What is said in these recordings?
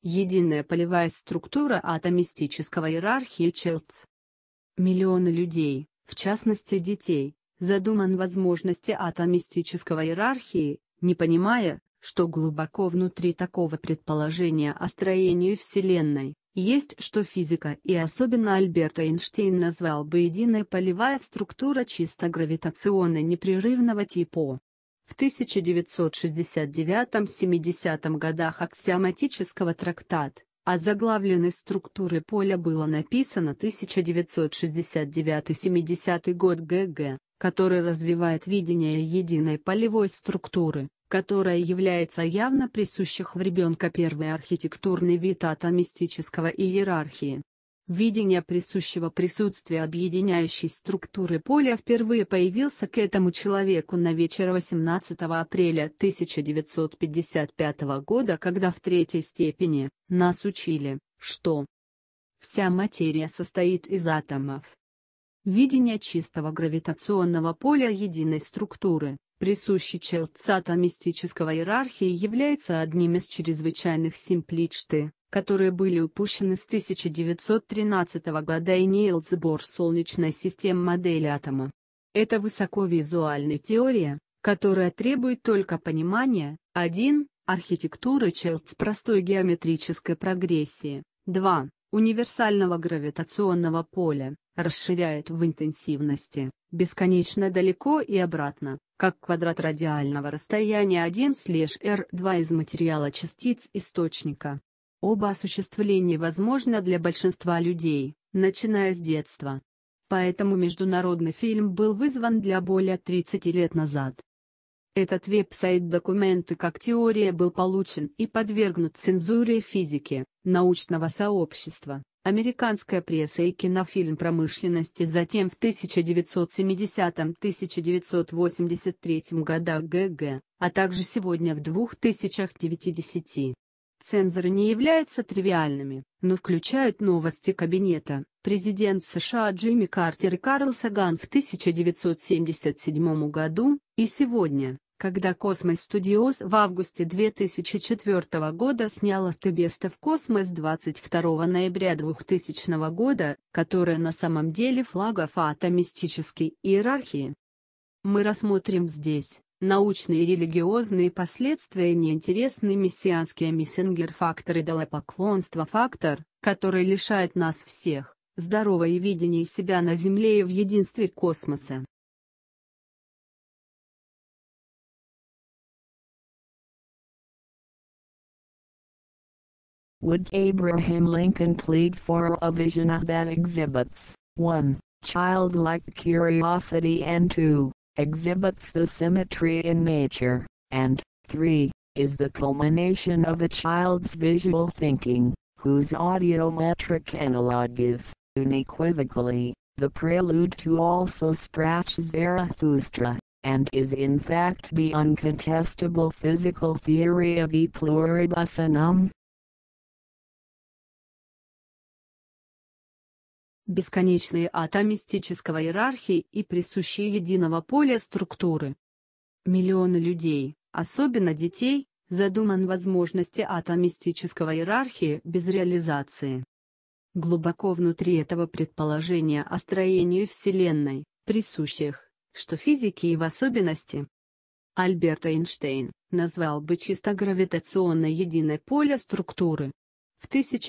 Единая полевая структура атомистического иерархии ЧЕЛЦ. Миллионы людей, в частности детей, задуман возможности атомистического иерархии, не понимая, что глубоко внутри такого предположения о строении Вселенной, есть что физика и особенно Альберт Эйнштейн назвал бы единая полевая структура чисто гравитационной непрерывного типа. В 1969-70 годах аксиоматического трактат, озаглавленной структуры поля было написано 1969-70 год ГГ, который развивает видение единой полевой структуры, которая является явно присущих в ребенка первый архитектурный вид атомистического иерархии. Видение присущего присутствия объединяющей структуры поля впервые появился к этому человеку на вечер 18 апреля 1955 года, когда в третьей степени нас учили, что вся материя состоит из атомов. Видение чистого гравитационного поля единой структуры, присущей ЧЕЛЦ атомистического иерархии, является одним из чрезвычайных симпличты, которые были упущены с 1913 года и Нильс Бор солнечной системы модели атома. Это высоковизуальная теория, которая требует только понимания: 1. Архитектуры ЧЕЛЦ простой геометрической прогрессии, 2. Универсального гравитационного поля, расширяет в интенсивности, бесконечно далеко и обратно, как квадрат радиального расстояния 1/r2 из материала частиц источника. Оба осуществления возможно для большинства людей, начиная с детства. Поэтому международный фильм был вызван для более 30 лет назад. Этот веб-сайт документы как теория был получен и подвергнут цензуре физики, научного сообщества, американская пресса и кинофильм промышленности. Затем в 1970-1983 годах ГГ, а также сегодня в 2090. Цензоры не являются тривиальными, но включают новости кабинета, президент США Джимми Картер и Карл Саган в 1977 году, и сегодня, когда Cosmos Studios в августе 2004 года сняла The Best of Cosmos 22 ноября 2000 года, которая на самом деле флагов атомистической иерархии. Мы рассмотрим здесь научные и религиозные последствия, неинтересный мессианский мессенгер-фактор, идолопоклонство-фактор, который лишает нас всех здорового видения себя на Земле и в единстве космоса. Would Abraham Lincoln plead for a vision that exhibits 1. Childlike curiosity and 2. Exhibits the symmetry in nature, and 3. Is the culmination of a child's visual thinking, whose audiometric analog is, unequivocally, the prelude to also Sprach Zarathustra, and is in fact the uncontestable physical theory of e pluribus unum? Бесконечные атомистического иерархии и присущие единого поля структуры. Миллионы людей, особенно детей, задуман возможности атомистического иерархии без реализации. Глубоко внутри этого предположения о строении Вселенной, присущих, что физики и в особенности Альберт Эйнштейн назвал бы чисто гравитационной единое поле структуры. В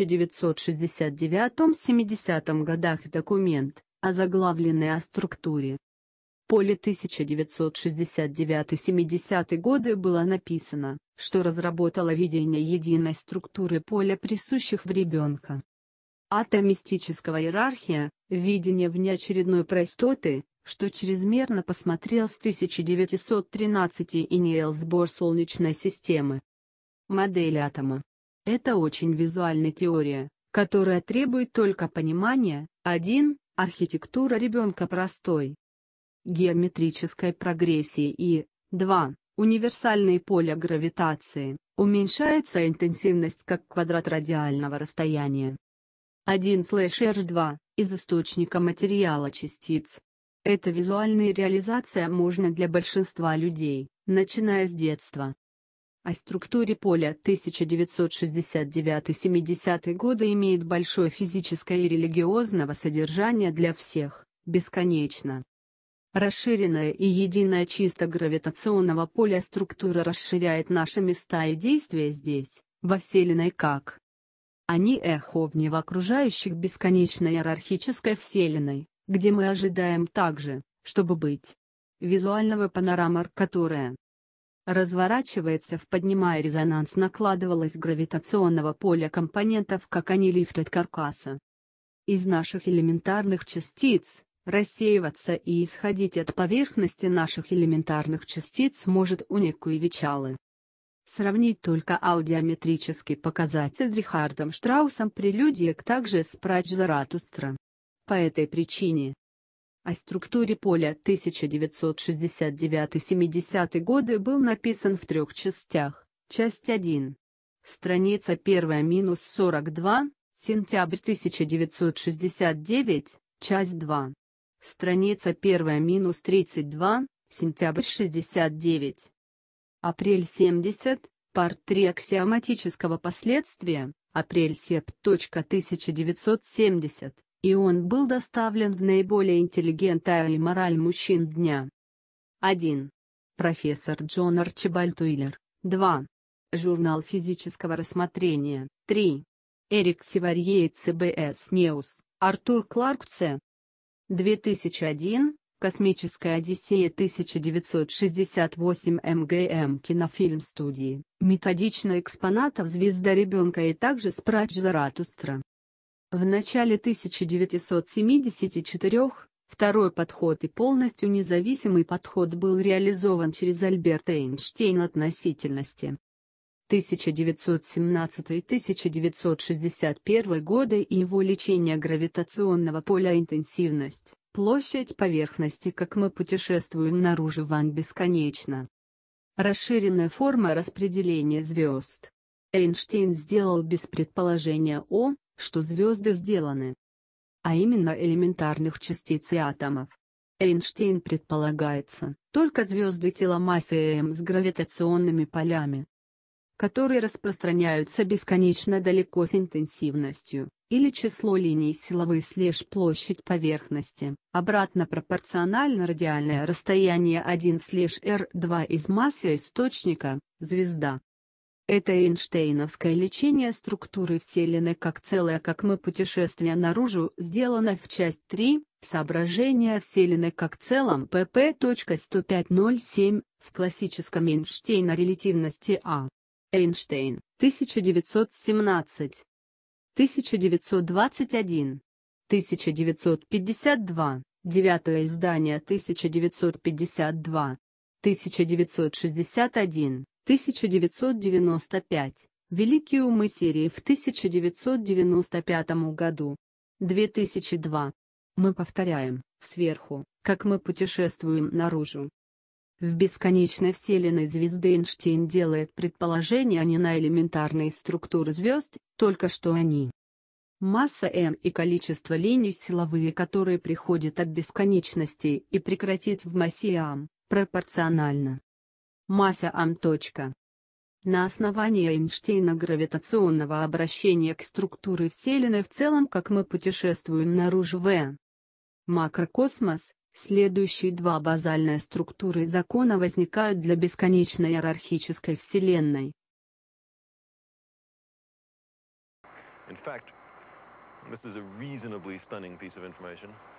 1969-70 годах документ, озаглавленный о структуре поля 1969-70 годы, было написано, что разработало видение единой структуры поля присущих в ребенка. Атомистического иерархия, видение внеочередной простоты, что чрезмерно посмотрел с 1913 и Нильс Бор солнечной системы. Модель атома. Это очень визуальная теория, которая требует только понимания: 1. Архитектура ребенка простой геометрической прогрессии и 2. Универсальные поля гравитации, уменьшается интенсивность как квадрат радиального расстояния 1/r2 из источника материала частиц. Эта визуальная реализация можно для большинства людей, начиная с детства. О структуре поля 1969-70 годы имеет большое физическое и религиозного содержание для всех, бесконечно. Расширенная и единая чисто гравитационного поля структура расширяет наши места и действия здесь, во Вселенной как. Они эхо в окружающих бесконечной иерархической Вселенной, где мы ожидаем также, чтобы быть. Визуального панорама, которая разворачивается в поднимая резонанс накладывалось гравитационного поля компонентов, как они лифт от каркаса. Из наших элементарных частиц, рассеиваться и исходить от поверхности наших элементарных частиц может унику и Вичалы. Сравнить только аудиометрический показатель Рихардом Штраусом прелюдия к также с Прач Заратустра. По этой причине о структуре поля 1969-70 годы был написан в 3 частях. Часть 1. Страница 1-42, сентябрь 1969, часть 2. Страница 1-32, сентябрь 69. Апрель 70, парт 3 аксиоматического последствия, апрель сеп. 1970. И он был доставлен в наиболее интеллигентная и мораль мужчин дня. 1. Профессор Джон Арчибальд Уиллер. 2. Журнал физического рассмотрения. 3. Эрик Севарье CBS News, Артур Кларк Ц. 2001. Космическая Одиссея 1968 МГМ Кинофильм студии. Методично экспонатов Звезда ребенка и также Спрач Заратустра. В начале 1974 второй подход и полностью независимый подход был реализован через Альберта Эйнштейна относительности. 1917-1961 годы и его лечение гравитационного поля интенсивность, площадь поверхности как мы путешествуем наружу ван бесконечно. Расширенная форма распределения звезд. Эйнштейн сделал без предположения что звезды сделаны, а именно элементарных частиц и атомов. Эйнштейн предполагается, только звезды тела массы М с гравитационными полями, которые распространяются бесконечно далеко с интенсивностью, или число линий силовой / площадь поверхности, обратно пропорционально радиальное расстояние 1/r2 из массы источника, звезда. Это эйнштейновское лечение структуры Вселенной как целое как мы путешествие наружу сделано в часть 3, соображение Вселенной как целом pp.105.07, в классическом Эйнштейна релятивности А. Эйнштейн, 1917. 1921. 1952, 9 издание 1952. 1961. 1995. Великие умы серии в 1995 году. 2002. Мы повторяем, сверху, как мы путешествуем наружу. В бесконечной Вселенной звезды Эйнштейн делает предположения не на элементарные структуры звезд, только что они. Масса М и количество линий силовые, которые приходят от бесконечности и прекратит в массе М, пропорционально. Масса М. На основании Эйнштейна гравитационного обращения к структуре Вселенной в целом как мы путешествуем наружу в макрокосмос, следующие два базальные структуры закона возникают для бесконечной иерархической Вселенной. In fact, this is a reasonably stunning piece of information.